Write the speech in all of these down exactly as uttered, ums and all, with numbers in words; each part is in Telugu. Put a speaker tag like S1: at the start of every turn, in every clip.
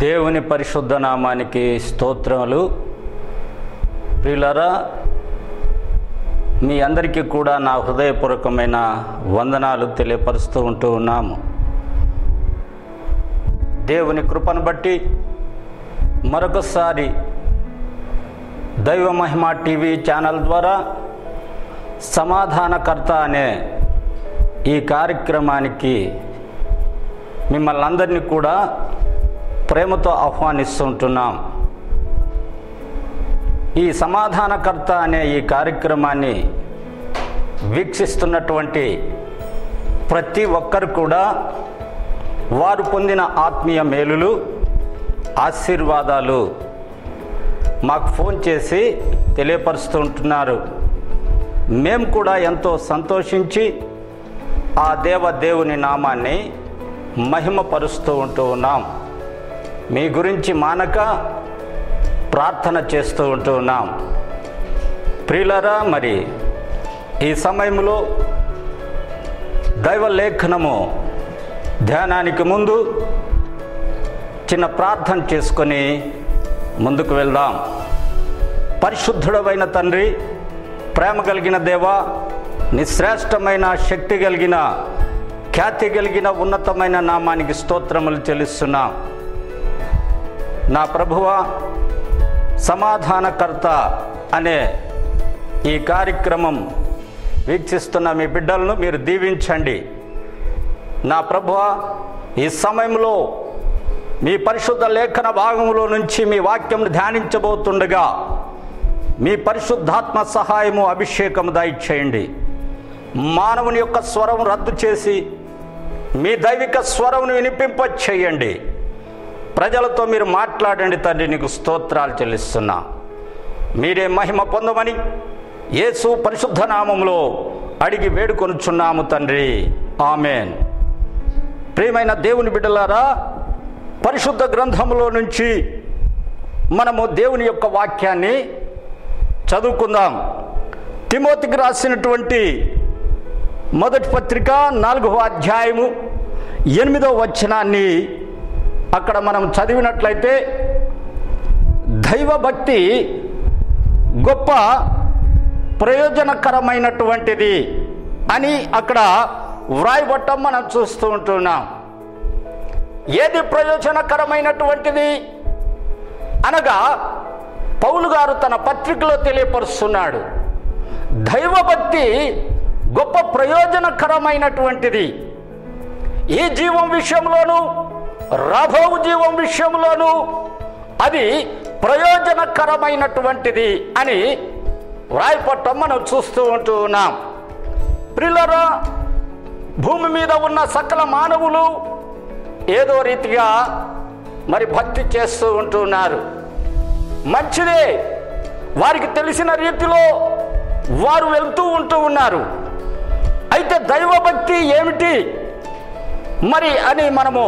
S1: దేవుని పరిశుద్ధ నామానికి స్తోత్రములు. ప్రియులారా, మీ అందరికీ కూడా నా హృదయపూర్వకమైన వందనాలు తెలియపరుస్తూ ఉంటూ ఉన్నాము. దేవుని కృపను బట్టి మరొకసారి దైవ మహిమ టీవీ ఛానల్ ద్వారా సమాధానకర్త అనే ఈ కార్యక్రమానికి మిమ్మల్ని అందరినీ కూడా ప్రేమతో ఆహ్వానిస్తుంటున్నాం. ఈ సమాధానకర్త అనే ఈ కార్యక్రమాన్ని వీక్షిస్తున్నటువంటి ప్రతి ఒక్కరు కూడా వారు పొందిన ఆత్మీయ మేలులు, ఆశీర్వాదాలు మాకు ఫోన్ చేసి తెలియపరుస్తూ ఉంటున్నారు. మేము కూడా ఎంతో సంతోషించి ఆ దేవ దేవుని నామాన్ని మహిమపరుస్తూ ఉంటూ ఉన్నాం. మీ గురించి మానక ప్రార్థన చేస్తూ ఉంటూ ఉన్నాం. ప్రియులారా, మరి ఈ సమయంలో దైవ లేఖనము ధ్యానానికి ముందు చిన్న ప్రార్థన చేసుకొని ముందుకు వెళ్దాం. పరిశుద్ధుడవైన తండ్రి, ప్రేమ కలిగిన దేవా, నిశ్రేష్టమైన శక్తి కలిగిన ఖ్యాతి కలిగిన ఉన్నతమైన నామానికి స్తోత్రములు చెల్లిస్తున్నాం. నా ప్రభువా, సమాధానకర్త అనే ఈ కార్యక్రమం వీక్షిస్తున్న మీ బిడ్డలను మీరు దీవించండి. నా ప్రభువా, ఈ సమయంలో మీ పరిశుద్ధ లేఖన భాగంలో నుంచి మీ వాక్యం ధ్యానించబోతుండగా మీ పరిశుద్ధాత్మ సహాయము, అభిషేకము దయచేయండి. మానవుని యొక్క స్వరం రద్దు చేసి మీ దైవిక స్వరమును వినిపింప చేయండి. ప్రజలతో మీరు మాట్లాడండి తండ్రి. నీకు స్తోత్రాలు చెల్లిస్తున్నా. మీరే మహిమ పొందమని యేసు పరిశుద్ధ నామములో అడిగి వేడుకొనుచున్నాము తండ్రి. ఆమెన్. ప్రియమైన దేవుని బిడ్డలారా, పరిశుద్ధ గ్రంథములో నుంచి మనము దేవుని యొక్క వాక్యాన్ని చదువుకుందాం. తిమోతికి రాసినటువంటి మొదటి పత్రిక నాలుగవ అధ్యాయము ఎనిమిదవ వచనాన్ని అక్కడ మనం చదివినట్లయితే, దైవభక్తి గొప్ప ప్రయోజనకరమైనటువంటిది అని అక్కడ వ్రాయబట్టం మనం చూస్తూ ఉంటున్నాం. ఏది ప్రయోజనకరమైనటువంటిది అనగా పౌలు గారు తన పత్రికలో తెలియపరుస్తున్నాడు. దైవభక్తి గొప్ప ప్రయోజనకరమైనటువంటిది. ఈ జీవం విషయంలోనూ రాబో జీవం విషయంలోనూ అది ప్రయోజనకరమైనటువంటిది అని వ్రాయపట్టం మనం చూస్తూ ఉంటూ ఉన్నాం. ప్రియులారా, భూమి మీద ఉన్న సకల మానవులు ఏదో రీతిగా మరి భక్తి చేస్తూ ఉంటున్నారు. మంచిదే, వారికి తెలిసిన రీతిలో వారు వెళ్తూ ఉంటూ ఉన్నారు. అయితే దైవభక్తి ఏమిటి మరి అని మనము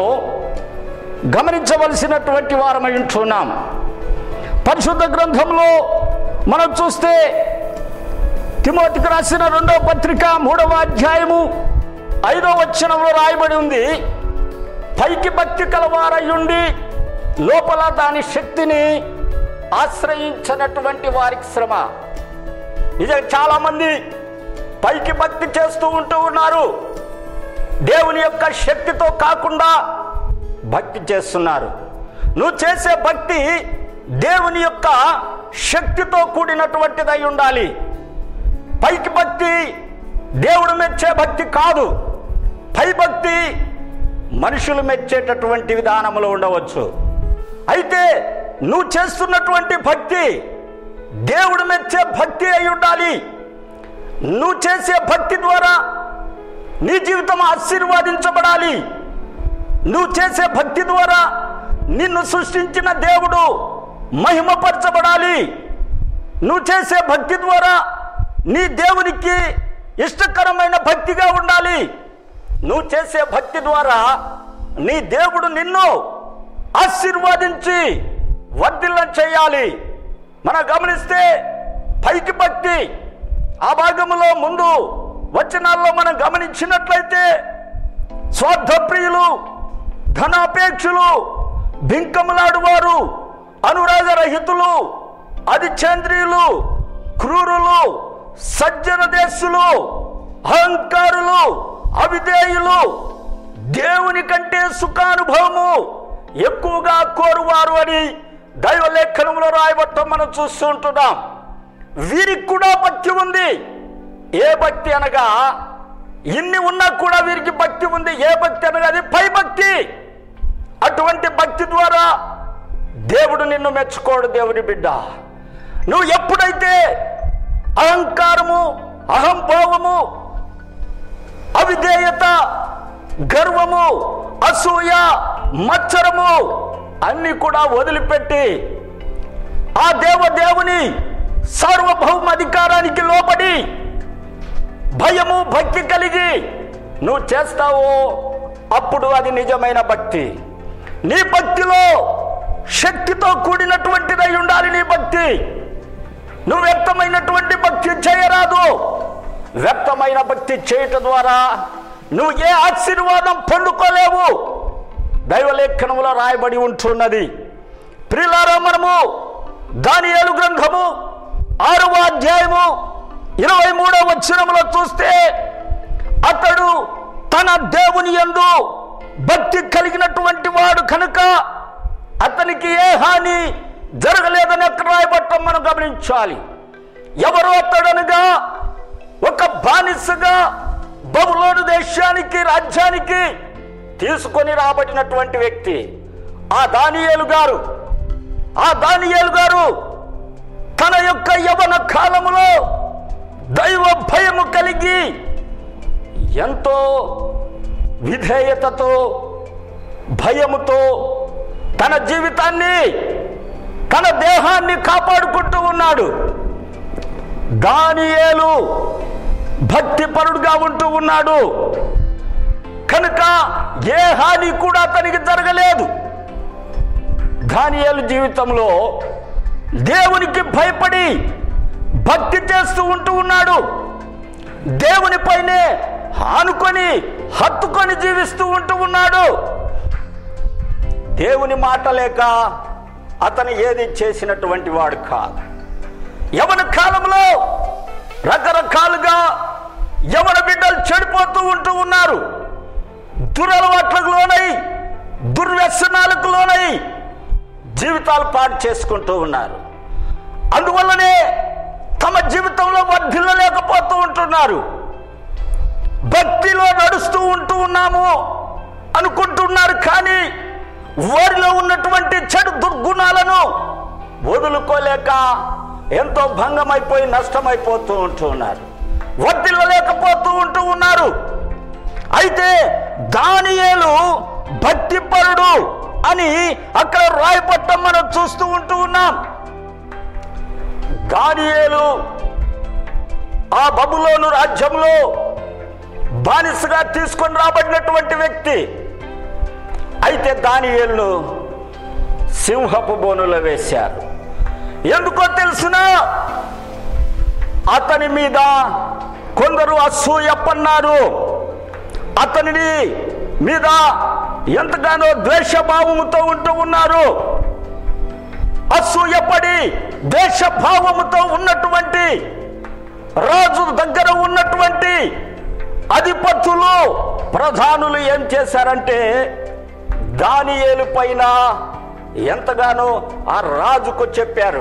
S1: గమనించవలసినటువంటి వారమై ఉంటున్నాం. పరిశుద్ధ గ్రంథంలో మనం చూస్తే తిమోతికి రాసిన రెండవ పత్రిక మూడవ అధ్యాయము ఐదవ వచనంలో రాయబడి ఉంది, పైకి భక్తి కలవారయ్యుండి లోపల దాని శక్తిని ఆశ్రయించినటువంటి వారికి శ్రమ. నిజంగా చాలామంది పైకి భక్తి చేస్తూ ఉంటూ ఉన్నారు, దేవుని యొక్క శక్తితో కాకుండా భక్తి చేస్తున్నారు. నువ్వు చేసే భక్తి దేవుని యొక్క శక్తితో కూడినటువంటిదై ఉండాలి. పైకి భక్తి దేవుడు మెచ్చే భక్తి కాదు. పై భక్తి మనుషులు మెచ్చేటటువంటి విధానంలో ఉండవచ్చు. అయితే నువ్వు చేస్తున్నటువంటి భక్తి దేవుడు మెచ్చే భక్తి అయి ఉండాలి. నువ్వు చేసే భక్తి ద్వారా నీ జీవితం ఆశీర్వాదించబడాలి. నువ్వు చేసే భక్తి ద్వారా నిన్ను సృష్టించిన దేవుడు మహిమపరచబడాలి. నువ్వు చేసే భక్తి ద్వారా నీ దేవునికి ఇష్టకరమైన భక్తిగా ఉండాలి. నువ్వు చేసే భక్తి ద్వారా నీ దేవుడు నిన్ను ఆశీర్వాదించి వర్ధిల్ల చేయాలి. మనం గమనిస్తే పైకి భక్తి ఆ భాగంలో ముందు వచనాల్లో మనం గమనించినట్లయితే స్వార్థప్రియులు, ధనాపేక్షులు, బింకములాడువారు, అనురాగరహితులు, అధిచేంద్రియులు, క్రూరులు, సజ్జన దేశులు, అహంకారులు, అవిధేయులు, దేవుని కంటే సుఖానుభవము ఎక్కువగా కోరువారు అని దైవలేఖనంలో రాయబట్టం మనం చూస్తూ ఉంటున్నాం. వీరికి కూడా భక్తి ఉంది. ఏ భక్తి అనగా, ఇన్ని ఉన్నా కూడా వీరికి భక్తి ఉంది. ఏ భక్తి అనగా అది పై భక్తి. అటువంటి భక్తి ద్వారా దేవుడు నిన్ను మెచ్చుకోడు. దేవుని బిడ్డ, నువ్వు ఎప్పుడైతే అహంకారము, అహంభావము, అవిధేయత, గర్వము, అసూయ, మత్సరము అన్ని కూడా వదిలిపెట్టి ఆ దేవదేవుని సార్వభౌమ అధికారానికి లోబడి భయము, భక్తి కలిగి నువ్వు చేస్తావో అప్పుడు అది నిజమైన భక్తి. నీ భక్తిలో శక్తితో కూడినటువంటిదై ఉండాలి. నీ భక్తి నువ్వు వ్యక్తమైనటువంటి భక్తి చేయరాదు. వ్యక్తమైన భక్తి చేయటం ద్వారా నువ్వు ఏ ఆశీర్వాదం పొందుకోలేవు. దైవలేఖనంలో రాయబడి ఉంటున్నది. ప్రియులారా, మనము దానియేలు గ్రంథము ఆరవ అధ్యాయము ఇరవై మూడవ వచనములో చూస్తే, అతడు తన దేవుని యందు భక్తి కలిగినటువంటి వాడు కనుక అతనికి ఏ హాని జరగలేదని అక్కడ రాయబట్టం మనం గమనించాలి. ఎవరు అతడనగా, ఒక బానిసగా బబులోను దేశానికి, రాజ్యానికి తీసుకొని రాబడినటువంటి వ్యక్తి ఆ దానియేలు గారు. ఆ దానియేలు గారు తన యొక్క యవన కాలములో దైవ భయము కలిగి ఎంతో విధేయతతో, భయముతో తన జీవితాన్ని, తన దేహాన్ని కాపాడుకుంటూ ఉన్నాడు. దానియేలు భక్తిపరుడుగా ఉంటూ ఉన్నాడు కనుక ఏ హాని కూడా అతనికి జరగలేదు. దానియేలు జీవితంలో దేవునికి భయపడి భక్తి చేస్తూ ఉంటూ ఉన్నాడు. దేవునిపైనే ఆనుకొని, హత్తుకొని జీవిస్తూ ఉంటూ ఉన్నాడు. దేవుని మాట లేక అతను ఏది చేసినటువంటి వాడు కాదు. యవన కాలంలో రకరకాలుగా యవన బిడ్డలు చెడిపోతూ ఉంటూ ఉన్నారు. దురలవాట్లకు లోనై, దుర్వ్యసనాలకు లోనై జీవితాలు పాడు చేసుకుంటూ ఉన్నారు. అందువల్లనే తమ జీవితంలో వర్ధిల్లలేకపోతూ ఉంటున్నారు. భక్తిలో నడుస్తూ ఉంటూ ఉన్నాము అనుకుంటున్నారు, కానీ వారిలో ఉన్నటువంటి చెడు దుర్గుణాలను వదులుకోలేక ఎంతో భంగమైపోయి నష్టమైపోతూ ఉంటూ ఉన్నారు. వర్ధిల్లలేకపోతూ ఉంటూ ఉన్నారు. అయితే దానియేలు భక్తిపరుడు అని అక్కడ రాయపట్టం మనం చూస్తూ ఉంటూ ఉన్నాం. దానియేలు ఆ బబులోను రాజ్యంలో బానిసగా తీసుకొని రాబడినటువంటి వ్యక్తి. అయితే దానియేలును సింహపు బోనులో వేశారు. ఎందుకో తెలుసునా? అతని మీద కొందరు అసూయ పన్నారు. అతనిని మీద ఎంతగానో ద్వేషభావముతో ఉంటూ ఉన్నారు. అసూయపడి ద్వేషభావముతో ఉన్నటువంటి రాజు దగ్గర ఉన్నటువంటి అధిపతులు, ప్రధానులు ఏం చేశారంటే దానియేలు పైన ఎంతగానో ఆ రాజుకు చెప్పారు,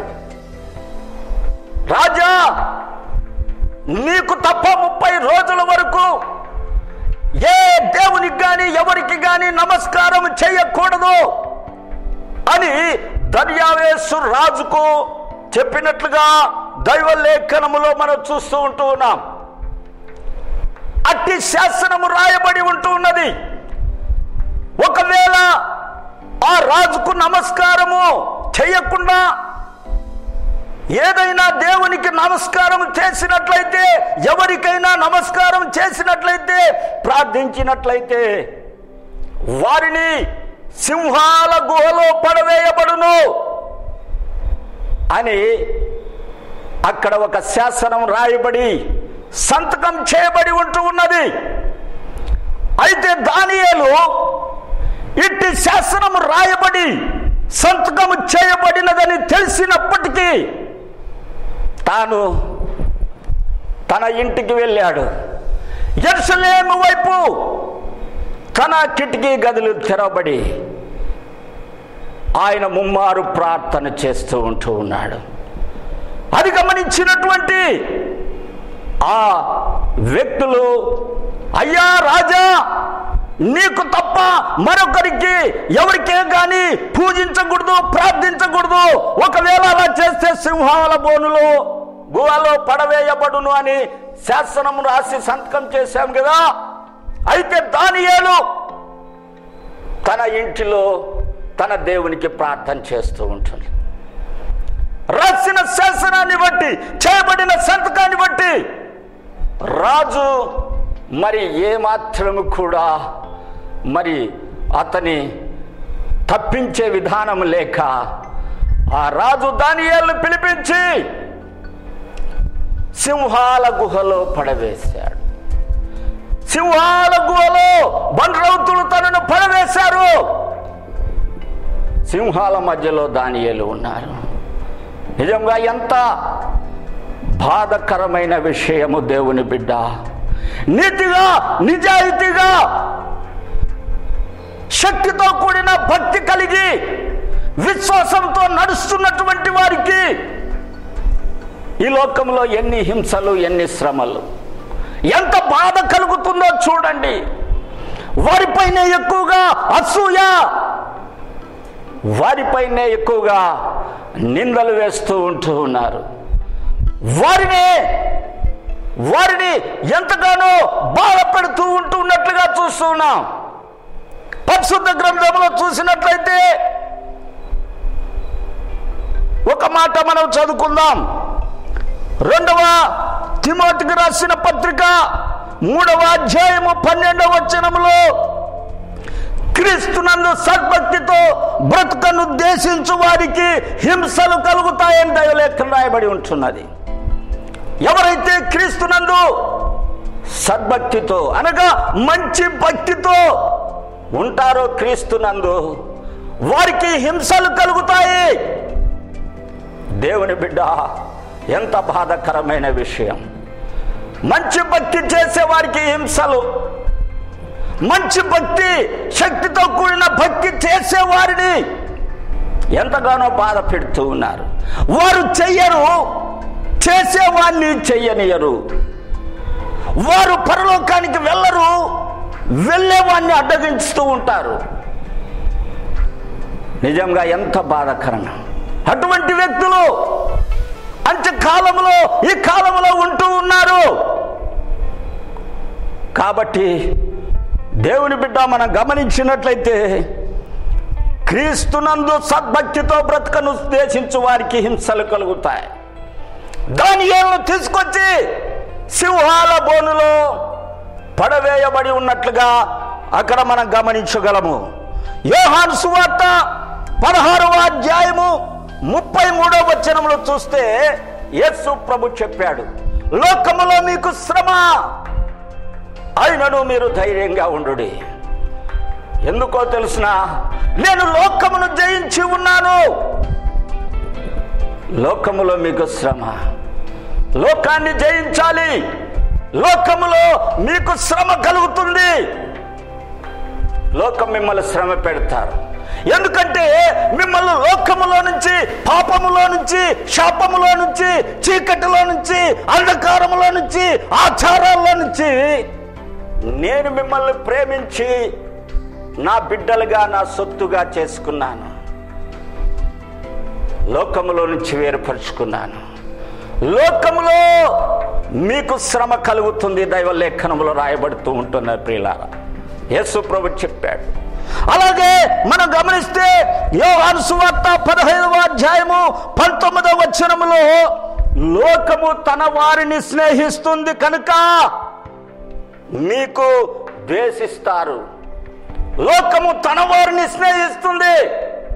S1: రాజా, నీకు తప్ప ముప్పై రోజుల వరకు ఏ దేవునికి గాని ఎవరికి గాని నమస్కారం చేయకూడదు అని దర్యావేషు రాజుకు చెప్పినట్లుగా దైవ లేఖనములో మనం చూస్తూ ఉంటూ ఉన్నాం. అట్టి శాసనము రాయబడి ఉంటూ ఉన్నది. ఒకవేళ ఆ రాజుకు నమస్కారము చేయకుండా ఏదైనా దేవునికి నమస్కారం చేసినట్లయితే, ఎవరికైనా నమస్కారం చేసినట్లయితే, ప్రార్థించినట్లయితే వారిని సింహాల గుహలో పడవేయబడును అని అక్కడ ఒక శాసనం రాయబడి సంతకం చేయబడి ఉంటూ ఉన్నది. అయితే దానియేలు ఇట్టి శాసనము రాయబడి సంతకము చేయబడినదని తెలిసినప్పటికీ తాను తన ఇంటికి వెళ్ళాడు. యెరూషలేము వైపు తన కిటికీ గదులు తెరవబడి ఆయన ముమ్మారు ప్రార్థన చేస్తూ ఉంటూ ఉన్నాడు. అది గమనించినటువంటి ఆ వ్యక్తులు, అయ్యా రాజా, నీకు తప్ప మరొకరికి ఎవరికే గాని పూజించకూడదు, ప్రార్థించకూడదు. ఒకవేళ అలా చేస్తే సింహాల బోనులో గుహలో పడవేయబడును అని శాసనం రాసి సంతకం చేశాం కదా. అయితే దానియేలు తన ఇంటిలో తన దేవునికి ప్రార్థన చేస్తూ ఉంటుంది. రాసిన శాసనాన్ని బట్టి, చేయబడిన సంతకాన్ని బట్టి రాజు మరి ఏమాత్రము కూడా మరి అతని తప్పించే విధానం లేక ఆ రాజు దానియేలును పిలిపించి సింహాల గుహలో పడవేశాడు. సింహాల గుహలో బండ్రౌతులు తనను పడవేశారు. సింహాల మధ్యలో దానియేలు ఉన్నారు. నిజంగా ఎంత బాధకరమైన విషయము దేవుని బిడ్డ. నీతిగా, నిజాయితీగా, శక్తితో కూడిన భక్తి కలిగి విశ్వాసంతో నడుస్తున్నటువంటి వారికి ఈ లోకంలో ఎన్ని హింసలు, ఎన్ని శ్రమలు, ఎంత బాధ కలుగుతుందో చూడండి. వారిపైనే ఎక్కువగా అసూయ, వారిపైనే ఎక్కువగా నిందలు వేస్తూ ఉంటూ ఉన్నారు. వారిని వారిని ఎంతగానో బాధ పెడుతూ ఉంటూ ఉన్నట్లుగా చూస్తూ ఉన్నాం. పరిశుద్ధ గ్రంథంలో చూసినట్లయితే ఒక మాట మనం చదువుకుందాం. రెండవ తిమోతికి రాసిన పత్రిక మూడవ అధ్యాయము పన్నెండవ వచనములో క్రీస్తునందు సద్భక్తితో బ్రతుకను ఉద్దేశించు వారికి హింసలు కలుగుతాయని దైవలేఖనం రాయబడి ఉంటున్నది. ఎవరైతే క్రీస్తునందు సద్భక్తితో అనగా మంచి భక్తితో ఉంటారో క్రీస్తునందు వారికి హింసలు కలుగుతాయి. దేవుని బిడ్డ, ఎంత బాధాకరమైన విషయం. మంచి భక్తి చేసే వారికి హింసలు, మంచి భక్తి, శక్తితో కూడిన భక్తి చేసే వారిని ఎంతగానో బాధ పెడుతూ ఉన్నారు. వారు చెయ్యరు, చేసేవాడిని చెయ్యనియరు. వారు పరలోకానికి వెళ్ళరు, వెళ్ళేవాడిని అడ్డగించుతూ ఉంటారు. నిజంగా ఎంత బాధాకరం. అటువంటి వ్యక్తులు అంత్యకాలంలో ఈ కాలంలో ఉంటూ ఉన్నారు. కాబట్టి దేవుని బిడ్డ, మనం గమనించినట్లయితే క్రీస్తునందు సద్భక్తితో బ్రతుకను ఉద్దేశించు వారికి హింసలు కలుగుతాయి. దానియేలును తీసుకొచ్చి సింహాల బోనులో పడవేయబడి ఉన్నట్లుగా అక్కడ మనం గమనించగలము. యోహాను సువార్త పదహారవ అధ్యాయము ముప్పై మూడవ వచనంలో చూస్తే యేసు ప్రభు చెప్పాడు, లోకములో మీకు శ్రమ, అయినను మీరు ధైర్యంగా ఉండుడి. ఎందుకో తెలుసునా? నేను లోకమును జయించి ఉన్నాను. లోకములో మీకు శ్రమ, లోకాన్ని జయించాలి. లోకములో మీకు శ్రమ కలుగుతుంది. లోకం మిమ్మల్ని శ్రమ పెడతారు. ఎందుకంటే మిమ్మల్ని లోకములో నుంచి, పాపములో నుంచి, శాపములో నుంచి, చీకటిలో నుంచి, అంధకారములో నుంచి, ఆచారాల్లో నుంచి నేను మిమ్మల్ని ప్రేమించి నా బిడ్డలుగా, నా సొత్తుగా చేసుకున్నాను. లోకములో నుంచి వేరుపరుచుకున్నాను. లోకములో మీకు శ్రమ కలుగుతుంది, దైవ లేఖనములో రాయబడుతూ ఉంటున్నారు ప్రియులారా. యేసు ప్రభు చెప్పాడు. అలాగే మనం గమనిస్తే యోహాను సువార్త పదహైదవ అధ్యాయము పంతొమ్మిదవ వచనములో లోకము తన వారిని స్నేహిస్తుంది కనుక మీకు ద్వేషిస్తారు. లోకము తన వారిని స్నేహిస్తుంది.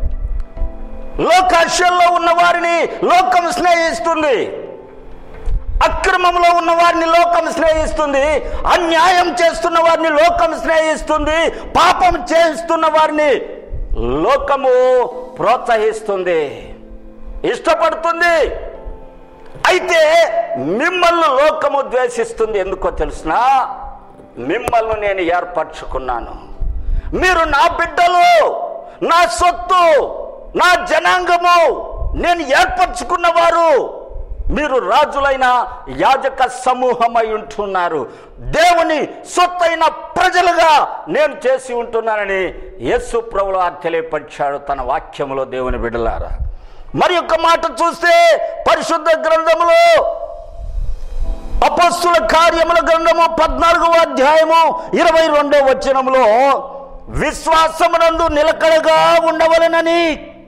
S1: లోకాశల్లో ఉన్న వారిని లోకం స్నేహిస్తుంది. అక్రమంలో ఉన్న వారిని లోకం స్నేహిస్తుంది, అన్యాయం చేస్తున్న వారిని లోకం స్నేహిస్తుంది, పాపం చేస్తున్న వారిని లోకము ప్రోత్సహిస్తుంది, ఇష్టపడుతుంది. అయితే మిమ్మల్ని లోకము ద్వేషిస్తుంది. ఎందుకో తెలుసునా? మిమ్మల్ని నేను ఏర్పరచుకున్నాను, మీరు నా బిడ్డలు, నా సొత్తు, నా జనాంగము, నేను ఏర్పరచుకున్నవారు, మీరు రాజులైన యాజక సమూహమై ఉంటున్నారు, దేవుని సొత్తైన ప్రజలుగా నేను చేసి ఉంటున్నానని యేసు ప్రభువు తెలియపరిచాడు తన వాక్యములో. దేవుని బిడ్డలారా, మరి ఒక మాట చూస్తే పరిశుద్ధ గ్రంథములో అపొస్తలుల కార్యముల గ్రంథము పద్నాలుగవ అధ్యాయము ఇరవై రెండవ వచనములో విశ్వాసమునందు నిలకడగా ఉండవలెనని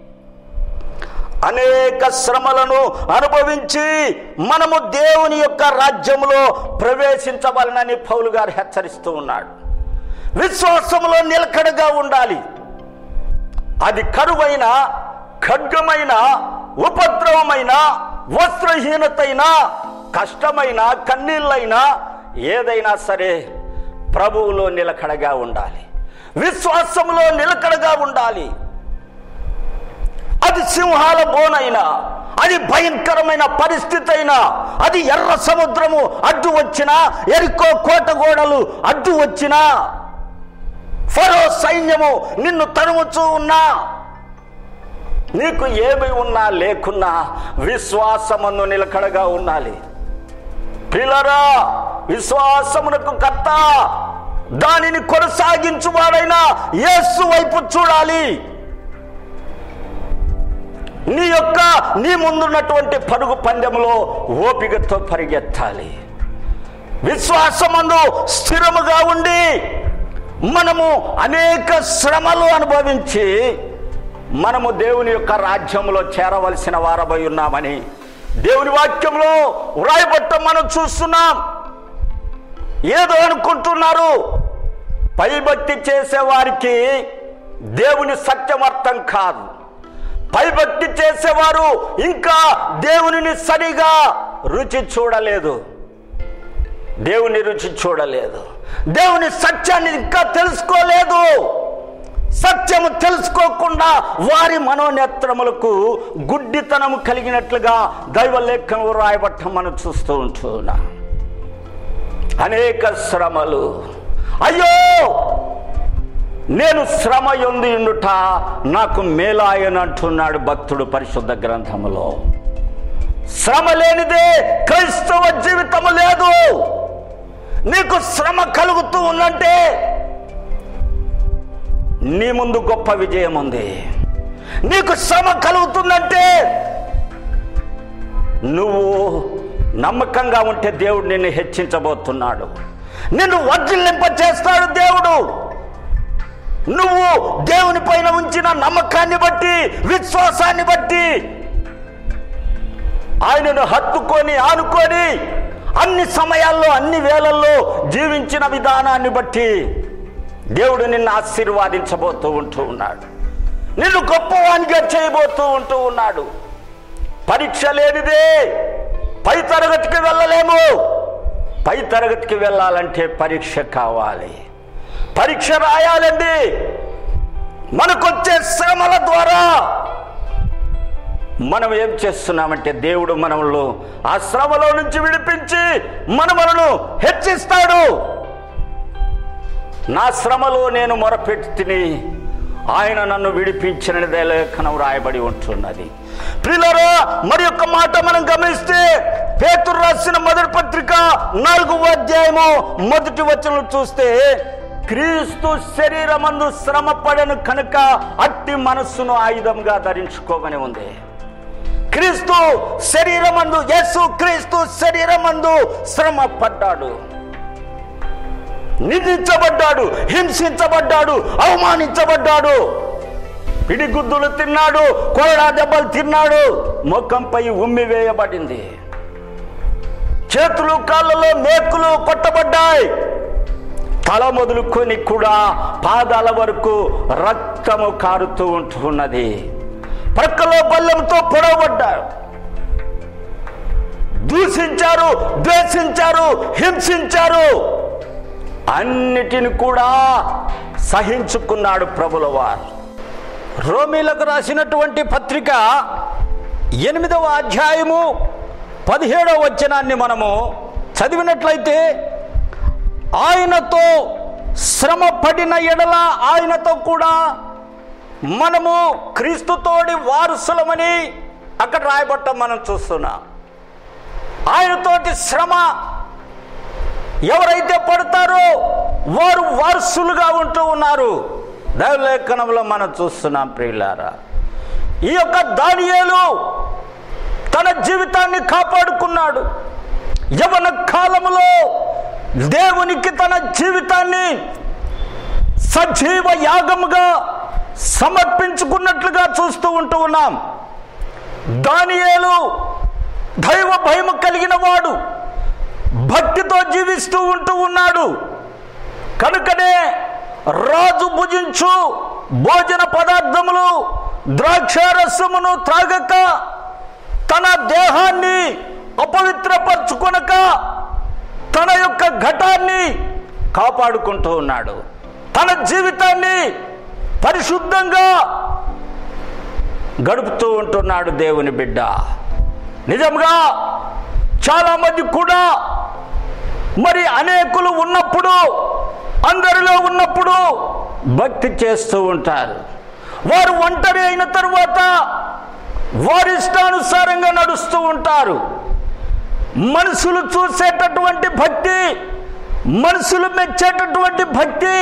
S1: అనేక శ్రమలను అనుభవించి మనము దేవుని యొక్క రాజ్యములో ప్రవేశించవలనని పౌలు గారు హెచ్చరిస్తూ ఉన్నాడు. విశ్వాసములో నిలకడగా ఉండాలి. అది కరువైన, ఖడ్గమైన, ఉపద్రవమైన, వస్త్రహీనతైన, కష్టమైన, కన్నీళ్ళైనా ఏదైనా సరే ప్రభువులో నిలకడగా ఉండాలి, విశ్వాసములో నిలకడగా ఉండాలి. అది సింహాల బోనైనా, అది భయంకరమైన పరిస్థితి అయినా, అది ఎర్ర సముద్రము అడ్డు వచ్చినా, ఎరికో కోట గోడలు అడ్డు వచ్చినా, ఫరో సైన్యము నిన్ను తరుముచూ ఉన్నా, నీకు ఏమి ఉన్నా లేకున్నా విశ్వాసమును నిలకడగా ఉండాలి. పిల్లరా, విశ్వాసమునకు కర్త, దానిని కొనసాగించువాడైనా యేసు వైపు చూడాలి. నీ యొక్క నీ ముందున్నటువంటి పరుగు పందెంలో ఓపికతో పరిగెత్తాలి. విశ్వాసమందు స్థిరముగా ఉండి మనము అనేక శ్రమలు అనుభవించి మనము దేవుని యొక్క రాజ్యంలో చేరవలసిన వారమై ఉన్నామని దేవుని వాక్యంలో వ్రాయబట్ట మనం చూస్తున్నాం. ఏదో అనుకుంటున్నారు, పైభక్తి చేసేవారికి దేవుని సత్యం అర్థం కాదు. పైభక్తి చేసేవారు ఇంకా దేవునిని సరిగా రుచి చూడలేదు, దేవుని రుచి చూడలేదు, దేవుని సత్యాన్ని ఇంకా తెలుసుకోలేదు. సత్యము తెలుసుకోకుండా వారి మనోనేత్రములకు గుడ్డితనము కలిగినట్లుగా దైవ లేఖనం రాయబట్టం మనం చూస్తూ ఉంటున్నా. అనేక శ్రమలు, అయ్యో నేను శ్రమ యొంది ఉండుట నాకు మేలాయని అంటున్నాడు భక్తుడు పరిశుద్ధ గ్రంథములో. శ్రమ లేనిదే క్రైస్తవ జీవితము లేదు. నీకు శ్రమ కలుగుతూ ఉందంటే నీ ముందు గొప్ప విజయం ఉంది. నీకు శ్రమ కలుగుతుందంటే నువ్వు నమ్మకంగా ఉంటే దేవుడు నిన్ను హెచ్చించబోతున్నాడు, నిన్ను వర్ధిల్లింప చేస్తాడు దేవుడు. నువ్వు దేవుని పైన ఉంచిన నమ్మకాన్ని బట్టి, విశ్వాసాన్ని బట్టి, ఆయనను హత్తుకొని ఆనుకొని అన్ని సమయాల్లో అన్ని వేళల్లో జీవించిన విధానాన్ని బట్టి దేవుడు నిన్ను ఆశీర్వాదించబోతూ ఉంటూ ఉన్నాడు, నిన్ను గొప్పవానిగా చేయబోతూ ఉంటూ ఉన్నాడు. పరీక్ష లేనిదే పై తరగతికి వెళ్ళలేము. పై తరగతికి వెళ్ళాలంటే పరీక్ష కావాలి, పరీక్ష రాయాలండి. మనకొచ్చే శ్రమల ద్వారా మనం ఏం చేస్తున్నామంటే దేవుడు మనలో ఆ శ్రమలో నుంచి విడిపించి మనలను హెచ్చిస్తాడు. నా శ్రమలో నేను మొరపెట్టి ఆయన నన్ను విడిపించినదే లేఖనం రాయబడి ఉంటున్నది. ప్రియులారా, మరి ఒక మాట మనం గమనిస్తే పేతురు రాసిన మొదటి పత్రిక నాలుగవ అధ్యాయము మొదటి వచనం చూస్తే, క్రీస్తు శరీరమందు శ్రమ పడను కనుక అట్టి మనస్సును ఆయుధంగా ధరించుకోమని ఉంది. క్రీస్తు శరీరమందు, యేసు క్రీస్తు శరీరమందు శ్రమ పడ్డాడు, నిందించబడ్డాడు, హింసించబడ్డాడు, అవమానించబడ్డాడు, పిడిగుద్దులు తిన్నాడు, కొరడా దెబ్బలు తిన్నాడు, ముఖంపై ఉమ్మి వేయబడింది, చేతులు కాళ్ళలో మేకులు కొట్టబడ్డాయి, తల మొదలుకొని కూడా పాదాల వరకు రక్తము కారుతూ ఉంటున్నది, ప్రక్కలో బల్లెంతో పొడవబడ్డాడు, దూషించారు, ద్వేషించారు, హింసించారు, అన్నిటిని కూడా సహించుకున్నాడు ప్రభుల వారు. రోమీలకు రాసినటువంటి పత్రిక ఎనిమిదవ అధ్యాయము పదిహేడవ వచనాన్ని మనము చదివినట్లయితే, ఆయనతో శ్రమ పడిన ఎడల ఆయనతో కూడా మనము క్రీస్తుతోడి వారసులమని అక్కడ రాయబట్టం మనం చూస్తున్నాం. ఆయనతోటి శ్రమ ఎవరైతే పడతారో వారు వారసులుగా ఉంటూ ఉన్నారు. దైవలేఖనంలో మనం చూస్తున్నాం ప్రియులారా. ఈ యొక్క దానియేలు తన జీవితాన్ని కాపాడుకున్నాడు. యవన కాలములో దేవునికి తన జీవితాన్ని సజీవ యాగముగా సమర్పించుకున్నట్లుగా చూస్తూ ఉంటూ ఉన్నాం. దానియేలు దైవ భయము కలిగిన వాడు, భక్తితో జీవిస్తూ ఉంటూ ఉన్నాడు. కనుకనే రాజు భుజించు భోజన పదార్థములు ద్రాక్షారసమును త్రాగక, తన దేహాన్ని అపవిత్రపరచుకొనక తన యొక్క ఘటాన్ని కాపాడుకుంటూ ఉన్నాడు. తన జీవితాన్ని పరిశుద్ధంగా గడుపుతూ ఉంటున్నాడు దేవుని బిడ్డ. నిజంగా చాలా మంది కూడా మరి అనేకులు ఉన్నప్పుడు, అందరిలో ఉన్నప్పుడు భక్తి చేస్తూ ఉంటారు. వారు ఒంటరి అయిన తరువాత వారి ఇష్టానుసారంగా నడుస్తూ ఉంటారు. మనుషులు చూసేటటువంటి భక్తి, మనుషులు మెచ్చేటటువంటి భక్తి,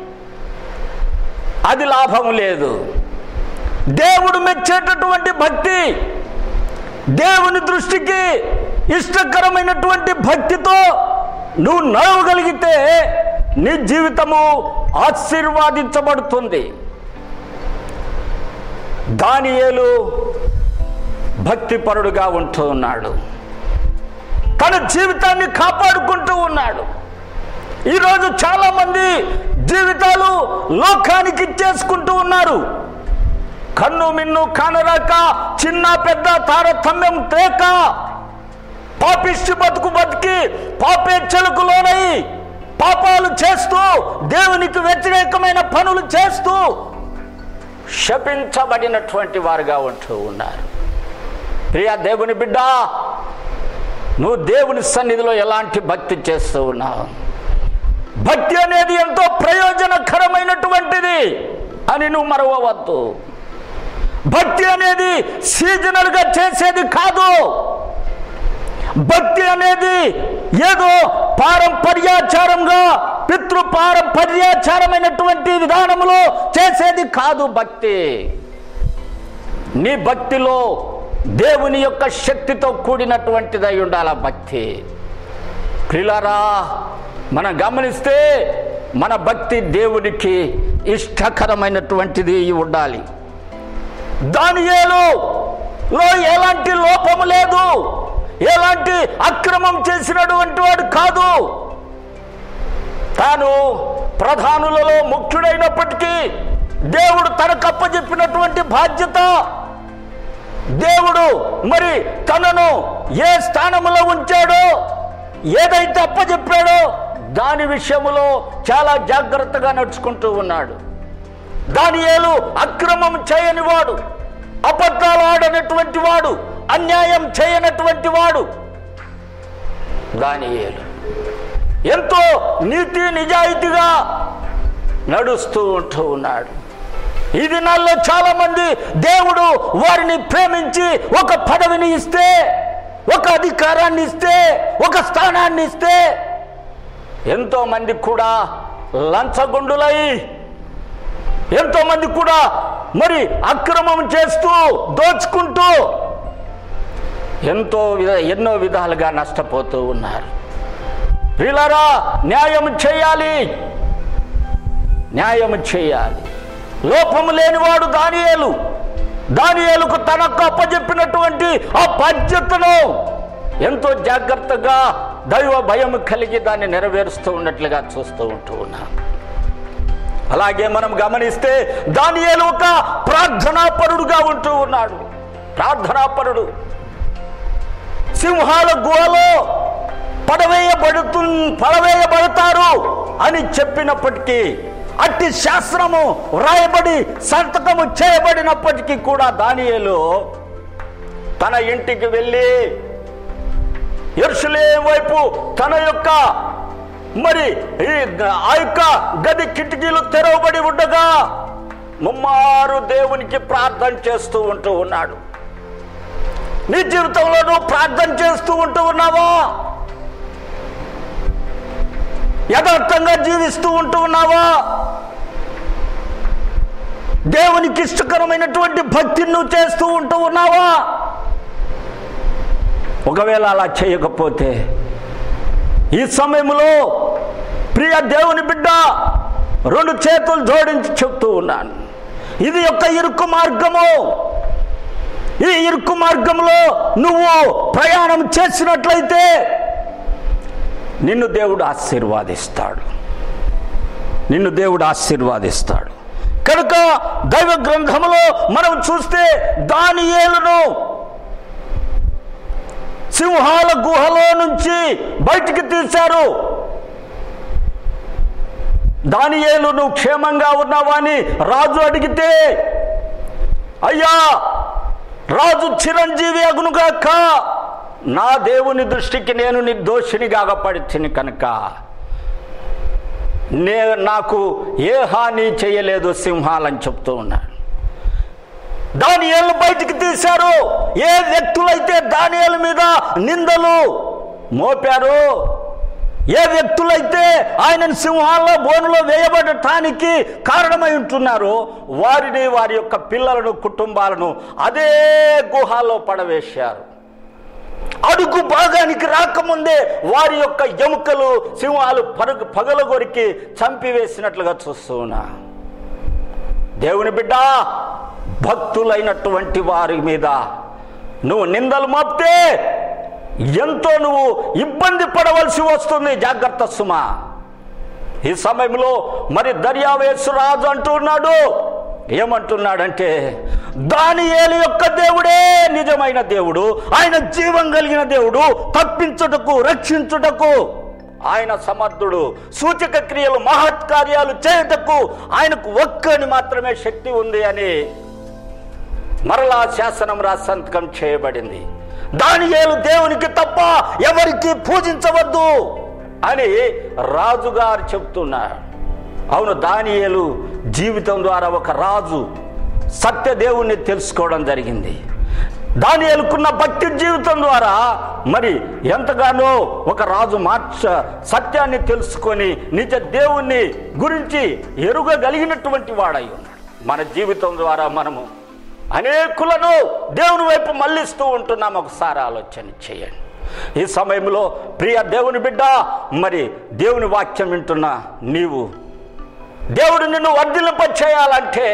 S1: అది లాభం లేదు. దేవుడు మెచ్చేటటువంటి భక్తి, దేవుని దృష్టికి ఇష్టకరమైనటువంటి భక్తితో నువ్వు నడవగలిగితే నీ జీవితము ఆశీర్వాదించబడుతుంది. దానియేలు భక్తిపరుడుగా ఉంటూ ఉన్నాడు. తన జీవితాన్ని కాపాడుకుంటూ ఉన్నాడు. ఈరోజు చాలా మంది జీవితాలు లోకానికి ఇచ్చేసుకుంటూ ఉన్నారు. కన్ను మిన్ను కానరాక, చిన్న పెద్ద తారతమ్యం తేక, పాపిష్టి బతుకు బతికి పాపేచ్ఛలకు లోనై పాపాలు చేస్తూ, దేవునికి వ్యతిరేకమైన పనులు చేస్తూ శపించబడినటువంటి వారుగా ఉంటూ ఉన్నారు. ప్రియ దేవుని బిడ్డ, నువ్వు దేవుని సన్నిధిలో ఎలాంటి భక్తి చేస్తూ ఉన్నావు? భక్తి అనేది ఎంతో ప్రయోజనకరమైనటువంటిది అని నువ్వు మరవవద్దు. భక్తి అనేది సీజనల్గా చేసేది కాదు. భక్తి అనేది ఏదో పారంపర్యాచారంగా, పితృ పారంపర్యాచారమైనటువంటి విధానంలో చేసేది కాదు. భక్తి నీ భక్తిలో దేవుని యొక్క శక్తితో కూడినటువంటిదై ఉండాలి భక్తి. ప్రియులారా, మనం గమనిస్తే మన భక్తి దేవునికి ఇష్టకరమైనటువంటిది ఉండాలి. దానియేలులో ఎలాంటి లోపము లేదు, ఎలాంటి అక్రమం చేసినటువంటి వాడు కాదు. తాను ప్రధానులలో ముఖ్యుడైనప్పటికీ దేవుడు తనకు అప్పచెప్పినటువంటి బాధ్యత, దేవుడు మరి తనను ఏ స్థానంలో ఉంచాడో, ఏదైతే అప్పచెప్పాడో దాని విషయంలో చాలా జాగ్రత్తగా నడుచుకుంటూ ఉన్నాడు. దానియేలు అక్రమం చేయని వాడు, అబద్ధాలు ఆడనటువంటి వాడు, అన్యాయం చేయనటువంటి వాడు. దానియేలు ఎంతో నీతి నిజాయితీగా నడుస్తూ ఉంటూ ఉన్నాడు. ఈ దినాల్లో చాలా మంది దేవుడు వారిని ప్రేమించి ఒక పదవిని ఇస్తే, ఒక అధికారాన్ని ఇస్తే, ఒక స్థానాన్ని ఇస్తే ఎంతో మంది కూడా లంచగొండులై, ఎంతో మంది కూడా మరి అక్రమం చేస్తూ, దోచుకుంటూ ఎంతో విధ ఎన్నో విధాలుగా నష్టపోతూ ఉన్నారు. ప్రియులారా, న్యాయం చేయాలి, న్యాయం చేయాలి. లోపము లేనివాడు దానియేలు. దానియేలుకు తనకు అప్పచెప్పినటువంటి ఆ బాధ్యతను ఎంతో జాగ్రత్తగా దైవ భయం కలిగి దాన్ని నెరవేరుస్తూ ఉన్నట్లుగా చూస్తూ ఉంటూ ఉన్నాం. అలాగే మనం గమనిస్తే దానియేలు ఒక ప్రార్థనాపరుడుగా ఉంటూ ఉన్నాడు. ప్రార్థనాపరుడు. సింహాల గుహలో పడవేయబడుతు పడవేయబడతారు అని చెప్పినప్పటికీ, అట్టి శాస్త్రము వ్రాయబడి సంతకము చేయబడినప్పటికీ కూడా దానియేలు తన ఇంటికి వెళ్ళి యెరూషలేము వైపు తన యొక్క మరి ఆ యొక్క గది కిటికీలు తెరవబడి ఉండగా ముమ్మారు దేవునికి ప్రార్థన చేస్తూ ఉంటూ ఉన్నాడు. నీ జీవితంలో నువ్వు ప్రార్థన చేస్తూ ఉంటూ ఉన్నావా? యథార్థంగా జీవిస్తూ ఉంటూ ఉన్నావా? దేవునికి ఇష్టకరమైనటువంటి భక్తిని నువ్వు చేస్తూ ఉంటూ ఉన్నావా? ఒకవేళ అలా చేయకపోతే ఈ సమయంలో ప్రియ దేవుని బిడ్డ, రెండు చేతులు జోడించి చెప్తూ ఉన్నాను, ఇది యొక్క ఇరుకు మార్గము. ఈ ఇరుకు మార్గంలో నువ్వు ప్రయాణం చేసినట్లయితే నిన్ను దేవుడు ఆశీర్వాదిస్తాడు. నిన్ను దేవుడు ఆశీర్వాదిస్తాడు. కనుక దైవ గ్రంథంలో మనం చూస్తే దానియేలును సింహాల గుహలో నుంచి బయటికి తీశారు. దానియేలు నువ్వు క్షేమంగా ఉన్నావా అని రాజు అడిగితే, అయ్యా రాజు చిరంజీవి అగునుగాక, నా దేవుని దృష్టికి నేను నిర్దోషినిగా అగపడితిని కనుక నే నాకు ఏ హాని చేయలేదు సింహాలని చెప్తూ ఉన్నాడు. దానియేలు బయటికి తీశారు. ఏ వ్యక్తులైతే దానియేలు మీద నిందలు మోపారు, ఏ వ్యక్తులైతే ఆయనను సింహాల్లో బోనులో వేయబడటానికి కారణమై ఉంటున్నారో వారిని, వారి యొక్క పిల్లలను, కుటుంబాలను అదే గుహలో పడవేశారు. అడుగు భాగానికి రాకముందే వారి యొక్క ఎముకలు సింహాలు పరుగు పగలగొరికి చంపివేసినట్లుగా చూస్తూ ఉన్నా. దేవుని బిడ్డ, భక్తులైనటువంటి వారి మీద నువ్వు నిందలు మోపితే ఎంతో నువ్వు ఇబ్బంది పడవలసి వస్తుంది. జాగ్రత్త సుమా. ఈ సమయంలో మరి దర్యావేసు రాజు అంటూ ఉన్నాడు, ఏమంటున్నాడంటే, దానియేలు యొక్క దేవుడే నిజమైన దేవుడు, ఆయన జీవం కలిగిన దేవుడు, తప్పించుటకు రక్షించుటకు ఆయన సమర్థుడు, సూచక క్రియలు మహత్కార్యాలు చేయుటకు ఆయనకు ఒక్కని మాత్రమే శక్తి ఉంది అని మరలా శాసనం రాసి సంతకం చేయబడింది. దానియేలు దేవునికి తప్ప ఎవరికి పూజించవద్దు అని రాజుగారు చెప్తున్నారు. అవును, దానియేలు జీవితం ద్వారా ఒక రాజు సత్యదేవుణ్ణి తెలుసుకోవడం జరిగింది. దానియేలుకున్న భక్తి జీవితం ద్వారా మరి ఎంతగానో ఒక రాజు మార్చ సత్యాన్ని తెలుసుకొని నిజ దేవుణ్ణి గురించి ఎరుగగలిగినటువంటి వాడై ఉన్నాడు. మన జీవితం ద్వారా మనము అనేకులను దేవుని వైపు మళ్ళిస్తూ ఉంటున్నాం. ఒకసారి ఆలోచన చేయండి. ఈ సమయంలో ప్రియ దేవుని బిడ్డ, మరి దేవుని వాక్యం వింటున్నా నీవు, దేవుడు నిన్ను వర్ధిల్లింప చేయాలంటే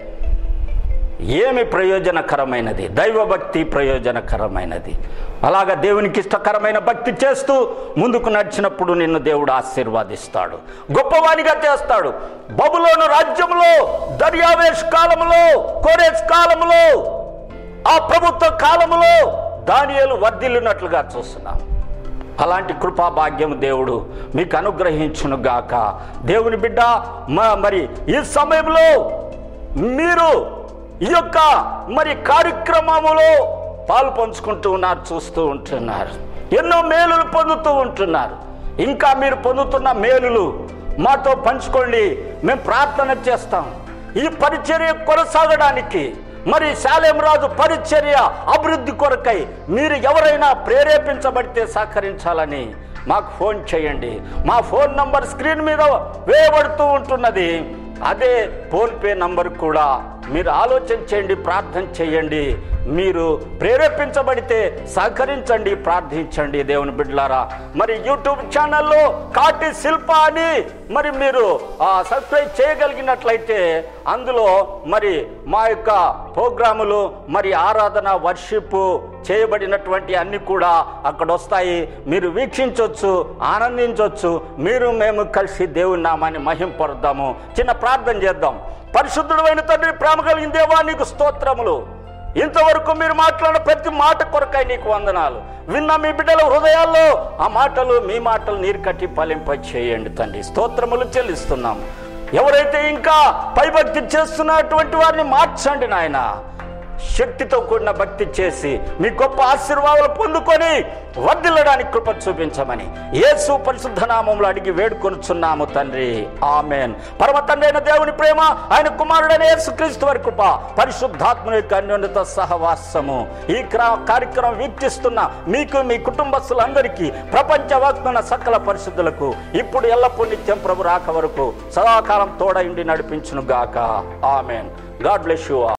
S1: ఏమి ప్రయోజనకరమైనది? దైవభక్తి ప్రయోజనకరమైనది. అలాగా దేవునికి ఇష్టకరమైన భక్తి చేస్తూ ముందుకు నడిచినప్పుడు నిన్ను దేవుడు ఆశీర్వాదిస్తాడు, గొప్పవానిగా చేస్తాడు. బబులోను రాజ్యంలో దర్యావేష్ కాలంలో, కోరేష్ కాలంలో, ఆ ప్రభుత్వ కాలంలో దానియేలు వర్ధిల్లినట్లుగా చూస్తున్నాం. అలాంటి కృపా భాగ్యం దేవుడు మీకు అనుగ్రహించును గాక. దేవుని బిడ్డ, మరి ఈ సమయంలో మీరు ఈ యొక్క మరి కార్యక్రమములో పాలు పంచుకుంటూ ఉన్నారు, చూస్తూ ఉంటున్నారు, ఎన్నో మేలులు పొందుతూ ఉంటున్నారు. ఇంకా మీరు పొందుతున్న మేలులు మాతో పంచుకోండి, మేము ప్రార్థన చేస్తాం. ఈ పరిచర్య కొనసాగడానికి, మరి శాలేం రాజు పరిచర్య అభివృద్ధి కొరకై మీరు ఎవరైనా ప్రేరేపించబడితే సహకరించాలని మాకు ఫోన్ చేయండి. మా ఫోన్ నంబర్ స్క్రీన్ మీద వేయబడుతూ ఉంటున్నది. అదే ఫోన్పే నంబర్ కూడా మీరు ఆలోచన చేయండి, ప్రార్థన చేయండి. మీరు ప్రేరేపించబడితే సహకరించండి, ప్రార్థించండి. దేవుని బిడ్డలారా, మరి యూట్యూబ్ ఛానల్లో కాటి శిల్ప అని మరి మీరు సబ్స్క్రైబ్ చేయగలిగినట్లయితే అందులో మరి మా యొక్క ప్రోగ్రాములు, మరి ఆరాధన, వర్షిప్ చేయబడినటువంటి అన్ని కూడా అక్కడ వస్తాయి. మీరు వీక్షించవచ్చు, ఆనందించవచ్చు. మీరు మేము కలిసి దేవుని నామాన్ని మహింపరుద్దాము. చిన్న ప్రార్థన చేద్దాం. పరిశుద్ధుడైన తండ్రి, ప్రేమ కలిగిన దేవా, నీకు స్తోత్రములు. ఇంతవరకు మీరు మాట్లాడిన ప్రతి మాట కొరకై నీకు వందనాలు. విన్న మీ బిడ్డల హృదయాల్లో ఆ మాటలు మీ మాటలు నీరు కట్టి ఫలింప చేయండి తండ్రి. స్తోత్రములు చెల్లిస్తున్నాము. ఎవరైతే ఇంకా పైభక్తి చేస్తున్నటువంటి వారిని మార్చండి నాయన. శక్తితో కూడిన భక్తి చేసి మీ గొప్ప ఆశీర్వాదాలు పొందుకొని వర్ధిల్లడానికి కృప చూపించమని యేసు పరిశుద్ధ నామములో అడిగి వేడుకొనుచున్నాము తండ్రి. ఆమేన్. పరమ తండ్రి అయిన దేవుని ప్రేమ, ఆయన కుమారుడైన యేసుక్రీస్తు వారి కృప, పరిశుద్ధాత్మ యొక్క అన్యోన్యత సహవాసము ఈ కార్యక్రమం వీక్షిస్తున్న మీకు, మీ కుటుంబస్తులందరికీ, ప్రపంచవ్యాప్తమైన సకల పరిశుద్ధులకు ఇప్పుడు ఎల్లప్పుడూ నిత్యం ప్రభు రాక వరకు సదాకాలం తోడయుండి నడిపించును గాక. ఆమేన్. God bless you.